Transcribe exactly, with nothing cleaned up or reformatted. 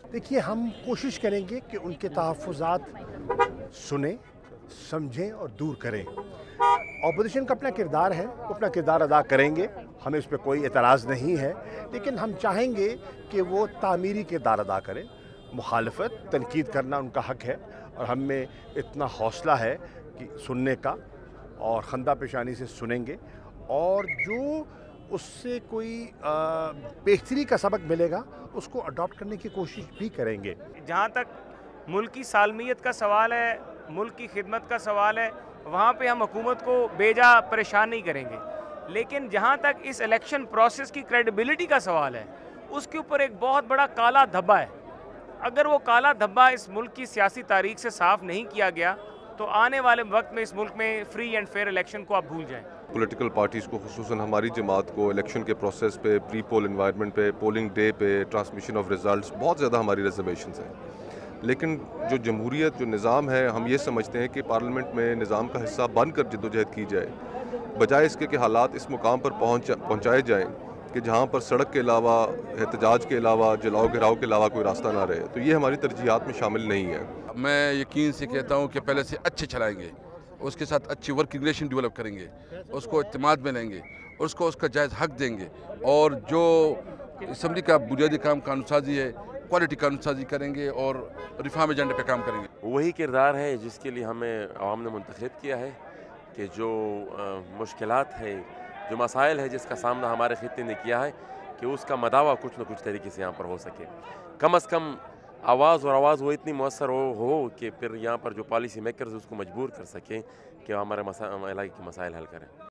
دیکھیے ہم کوشش کریں گے کہ ان کے تحفظات سنیں، سمجھیں اور دور کریں۔ اپوزیشن کا اپنا کردار ہے، وہ اپنا کردار ادا کریں گے، ہمیں اس پہ کوئی اعتراض نہیں ہے، لیکن ہم چاہیں گے کہ وہ تعمیری کردار ادا کریں۔ مخالفت، تنقید کرنا ان کا حق ہے، اور ہم میں اتنا حوصلہ ہے کہ سننے کا، اور خندہ پیشانی سے سنیں گے، اور جو اس سے کوئی بہتری کا سبق ملے گا اس کو اڈاپٹ کرنے کی کوشش بھی کریں گے۔ جہاں تک ملک کی سالمیت کا سوال ہے، ملک کی خدمت کا سوال ہے، وہاں پہ ہم حکومت کو بیجا پریشان نہیں کریں گے، لیکن جہاں تک اس الیکشن پروسیس کی کریڈیبلٹی کا سوال ہے، اس کے اوپر ایک بہت بڑا کالا دھبا ہے۔ اگر وہ کالا دھبا اس ملک کی سیاسی تاریخ سے صاف نہیں کیا گیا تو آنے والے وقت میں اس ملک میں فری اینڈ فیئر الیکشن کو آپ بھول جائیں۔ پولیٹیکل پارٹیز کو، خصوصاً ہماری جماعت کو، الیکشن کے پروسیس پہ، پری پول انوائرمنٹ پہ، پولنگ ڈے پہ، ٹرانسمیشن آف ریزلٹس، بہت زیادہ ہماری ریزرویشنز ہیں۔ لیکن جو جمہوریت، جو نظام ہے، ہم یہ سمجھتے ہیں کہ پارلیمنٹ میں نظام کا حصہ بن کر جدوجہد کی جائے، بجائے اس کے کہ حالات اس مقام پر پہنچ پہنچائے جائیں کہ جہاں پر سڑک کے علاوہ، احتجاج کے علاوہ، جلاؤ گھراؤ کے علاوہ کوئی راستہ نہ رہے۔ تو یہ ہماری ترجیحات میں شامل نہیں ہے۔ میں یقین سے کہتا ہوں کہ پہلے سے اچھے چلائیں گے، اس کے ساتھ اچھی ورکنگ ریلیشن ڈیولپ کریں گے، اس کو اعتماد میں لیں گے، اس کو اس کا جائز حق دیں گے، اور جو اسمبلی کا بنیادی کام قانون سازی ہے، کوالٹی قانون سازی کریں گے اور ریفارم ایجنڈے پہ کام کریں گے۔ وہی کردار ہے جس کے لیے ہمیں عوام نے منتخب کیا ہے، کہ جو مشکلات ہے، جو مسائل ہے جس کا سامنا ہمارے خطے نے کیا ہے، کہ اس کا مداوع کچھ نہ کچھ طریقے سے یہاں پر ہو سکے۔ کم از کم آواز اور آواز وہ اتنی مؤثر ہو ہو کہ پھر یہاں پر جو پالیسی میکرز اس کو مجبور کر سکیں کہ ہمارے علاقے کے مسائل حل کریں۔